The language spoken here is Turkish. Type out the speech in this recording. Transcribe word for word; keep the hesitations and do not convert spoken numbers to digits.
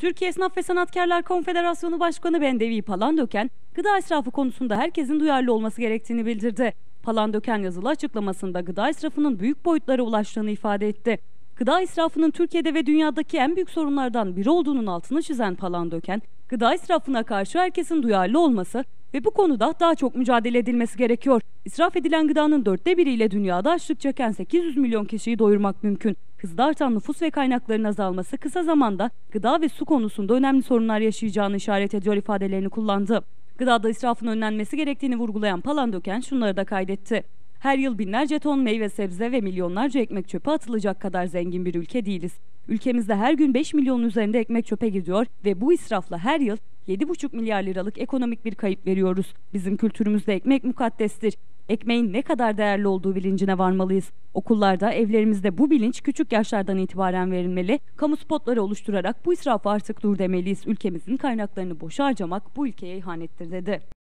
Türkiye Esnaf ve Sanatkarlar Konfederasyonu Başkanı Bendevi Palandöken, gıda israfı konusunda herkesin duyarlı olması gerektiğini bildirdi. Palandöken yazılı açıklamasında gıda israfının büyük boyutlara ulaştığını ifade etti. Gıda israfının Türkiye'de ve dünyadaki en büyük sorunlardan biri olduğunun altını çizen Palandöken, gıda israfına karşı herkesin duyarlı olması ve bu konuda daha çok mücadele edilmesi gerekiyor. İsraf edilen gıdanın dörtte biriyle dünyada açlık çeken sekiz yüz milyon kişiyi doyurmak mümkün. Hızla artan nüfus ve kaynakların azalması kısa zamanda gıda ve su konusunda önemli sorunlar yaşayacağını işaret ediyor ifadelerini kullandı. Gıdada israfın önlenmesi gerektiğini vurgulayan Palandöken şunları da kaydetti. Her yıl binlerce ton meyve sebze ve milyonlarca ekmek çöpe atılacak kadar zengin bir ülke değiliz. Ülkemizde her gün beş milyonun üzerinde ekmek çöpe gidiyor ve bu israfla her yıl yedi buçuk milyar liralık ekonomik bir kayıp veriyoruz. Bizim kültürümüzde ekmek mukaddestir. Ekmeğin ne kadar değerli olduğu bilincine varmalıyız. Okullarda, evlerimizde bu bilinç küçük yaşlardan itibaren verilmeli. Kamu spotları oluşturarak bu israfı artık dur demeliyiz. Ülkemizin kaynaklarını boşa harcamak bu ülkeye ihanettir dedi.